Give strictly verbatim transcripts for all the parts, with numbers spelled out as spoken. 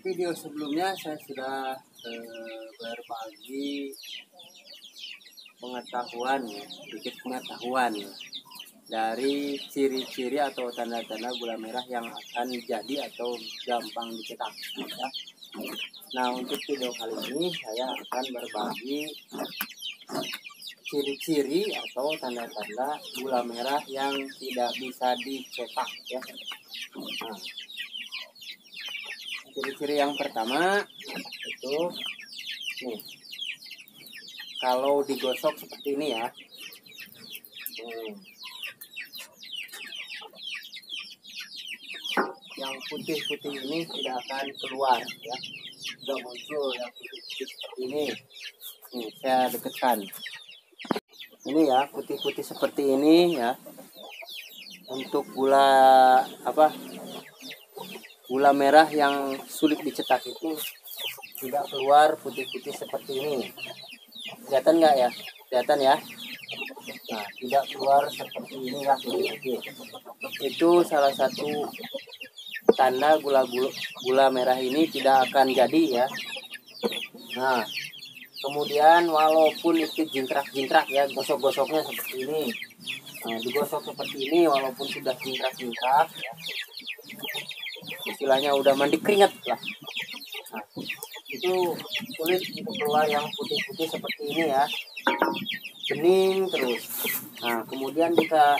video sebelumnya saya sudah eh, berbagi pengetahuan, sedikit pengetahuan dari ciri-ciri atau tanda-tanda gula merah yang akan jadi atau gampang dicetak. Ya. Nah, untuk video kali ini saya akan berbagi ciri-ciri atau tanda-tanda gula merah yang tidak bisa dicetak. Ya. Nah, ciri-ciri yang pertama itu nih, kalau digosok seperti ini ya, hmm. yang putih-putih ini tidak akan keluar ya, tidak muncul yang putih-putih seperti ini. Nih, saya dekatkan ini ya, putih-putih seperti ini ya. Untuk gula apa gula merah yang sulit dicetak itu tidak keluar putih-putih seperti ini. Kelihatan nggak ya? Kelihatan ya? Nah, tidak keluar seperti ini ya, putih-putih. Itu salah satu tanda gula, gula gula merah ini tidak akan jadi ya. Nah, kemudian walaupun itu jingkrak-jingkrak ya, gosok-gosoknya seperti ini. Nah, digosok seperti ini walaupun sudah jingkrak-jingkrak ya, istilahnya udah mandi keringat lah. Nah, itu sulit untuk keluar yang putih-putih seperti ini ya, bening terus. Nah, kemudian jika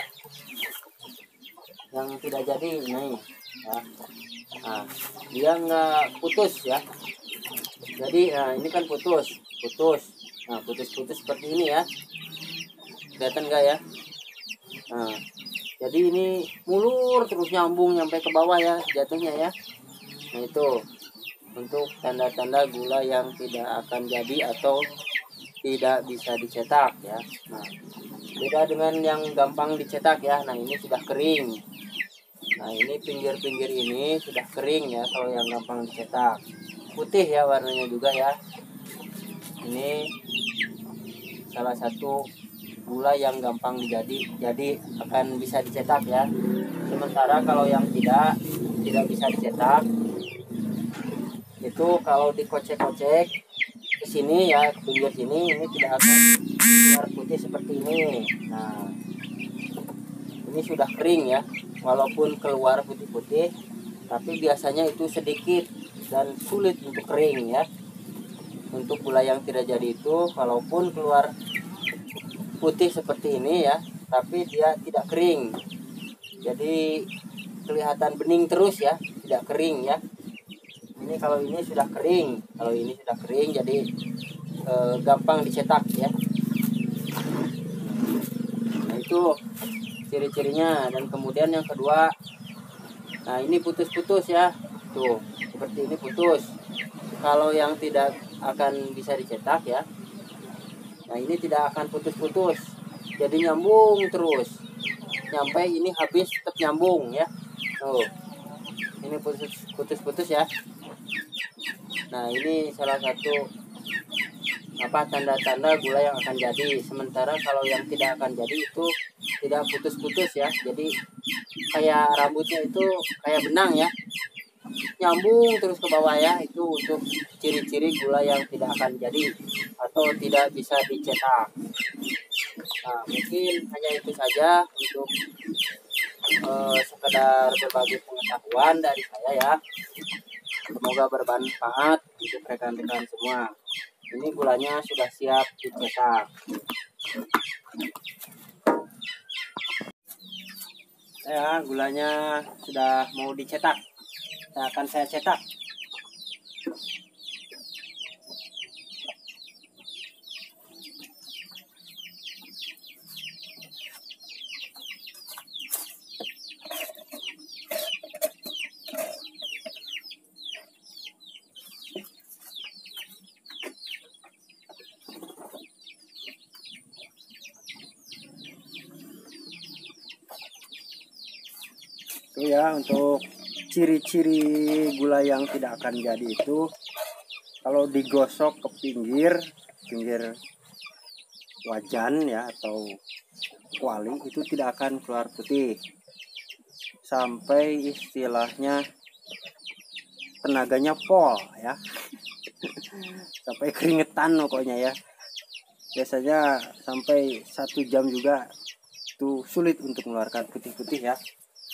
yang tidak jadi ini ya, nah, dia nggak putus ya, jadi nah, ini kan putus putus nah putus-putus seperti ini ya, kelihatan nggak ya? Nah, jadi ini mulur terus nyambung sampai ke bawah ya jatuhnya ya. Nah, itu untuk tanda-tanda gula yang tidak akan jadi atau tidak bisa dicetak ya. Nah, beda dengan yang gampang dicetak ya. Nah, ini sudah kering. Nah, ini pinggir-pinggir ini sudah kering ya kalau yang gampang dicetak. Putih ya warnanya juga ya. Ini salah satu gula yang gampang dijadi, jadi akan bisa dicetak ya. Sementara kalau yang tidak tidak bisa dicetak itu kalau dikocek-kocek ke sini ya, ke pinggir sini, ini tidak akan keluar putih seperti ini. Nah, ini sudah kering ya, walaupun keluar putih-putih tapi biasanya itu sedikit dan sulit untuk kering ya. Untuk gula yang tidak jadi itu walaupun keluar putih seperti ini ya, tapi dia tidak kering, jadi kelihatan bening terus ya, tidak kering ya. Ini kalau ini sudah kering, kalau ini sudah kering jadi e, gampang dicetak ya. Nah, itu ciri-cirinya. Dan kemudian yang kedua, nah ini putus-putus ya, tuh seperti ini putus. Kalau yang tidak akan bisa dicetak ya, nah ini tidak akan putus-putus, jadi nyambung terus, nyampe ini habis tetap nyambung ya. Tuh, ini putus-putus ya. Nah, ini salah satu apa tanda-tanda gula yang akan jadi. Sementara kalau yang tidak akan jadi itu tidak putus-putus ya, jadi kayak rambutnya itu kayak benang ya, nyambung terus ke bawah ya. Itu untuk ciri-ciri gula yang tidak akan jadi atau tidak bisa dicetak. Nah, mungkin hanya itu saja untuk eh, sekedar berbagi pengetahuan dari saya ya. Semoga bermanfaat untuk rekan-rekan semua. Ini gulanya sudah siap dicetak. Ya, gulanya sudah mau dicetak. Nah, akan saya cetak. Itu ya untuk ciri-ciri gula yang tidak akan jadi itu, kalau digosok ke pinggir pinggir wajan ya atau kuali itu tidak akan keluar putih sampai istilahnya tenaganya pol ya. Sampai keringetan pokoknya ya. Biasanya sampai satu jam juga itu sulit untuk mengeluarkan putih-putih ya.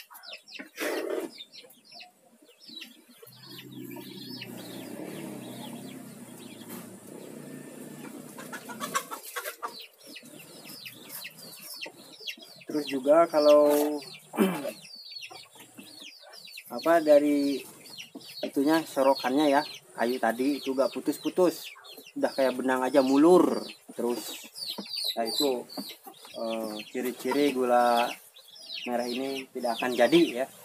Terus juga kalau apa dari itunya sorokannya ya, kayu tadi itu gak putus-putus, udah kayak benang aja mulur terus. Nah itu eh, ciri-ciri gula merah ini tidak akan jadi ya.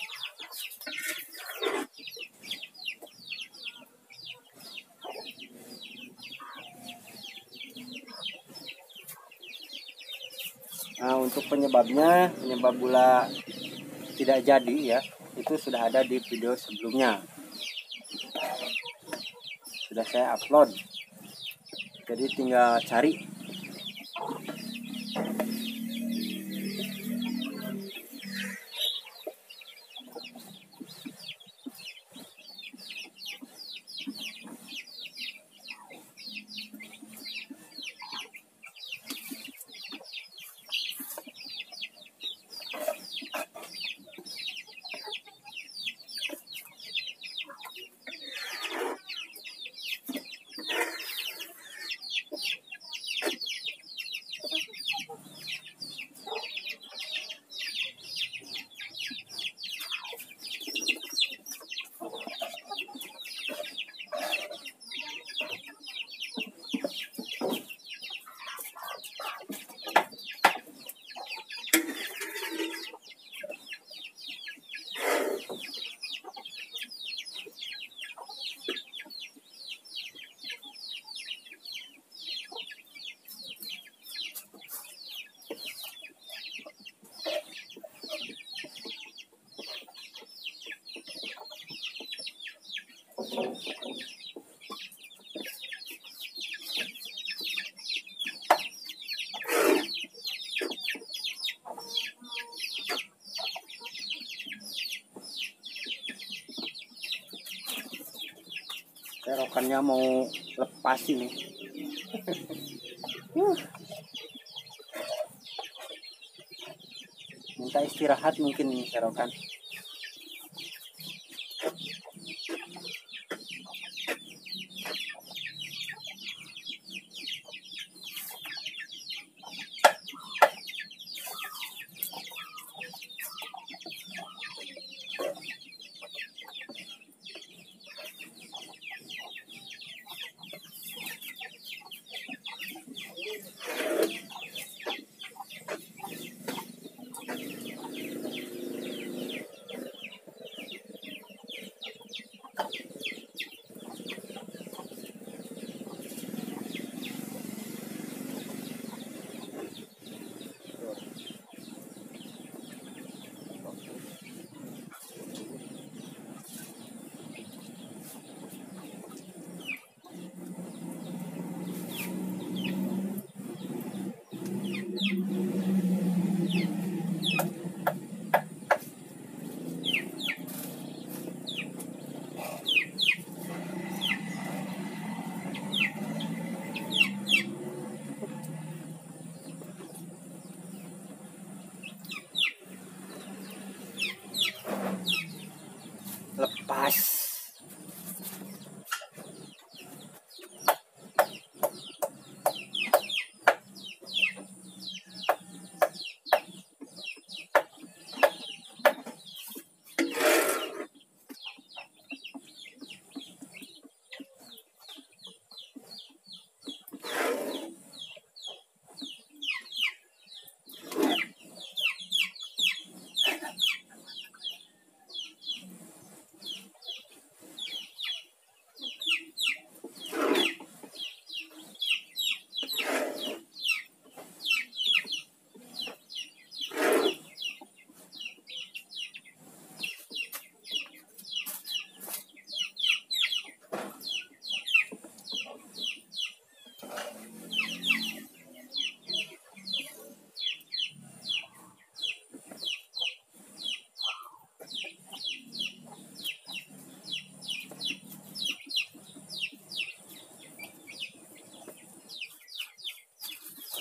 Nah untuk penyebabnya, penyebab gula tidak jadi ya, itu sudah ada di video sebelumnya, sudah saya upload, jadi tinggal cari. Serokannya mau lepas ini. uh. Minta istirahat mungkin nih serokan.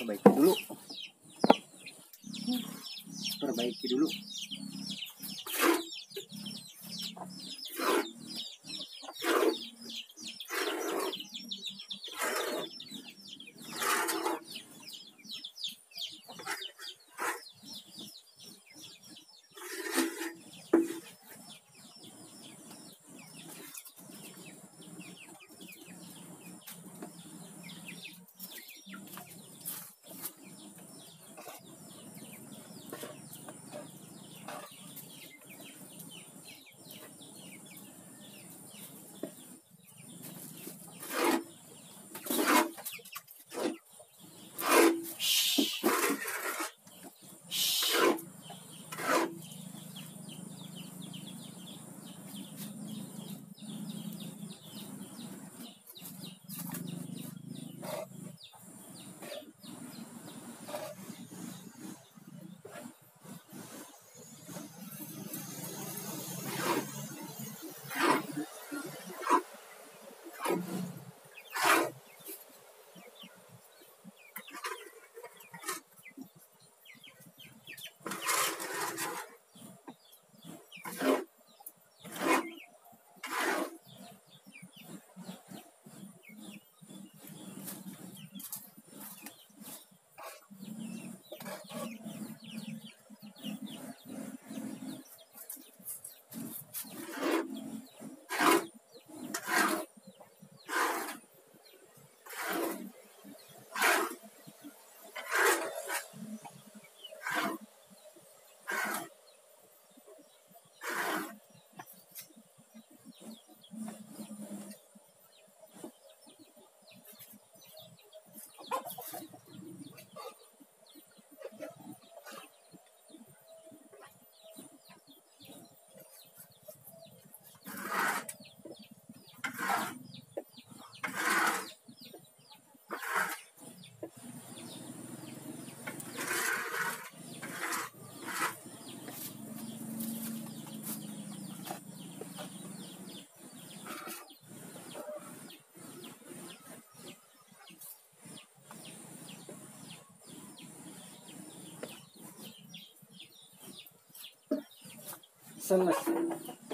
perbaiki dulu perbaiki dulu selesai.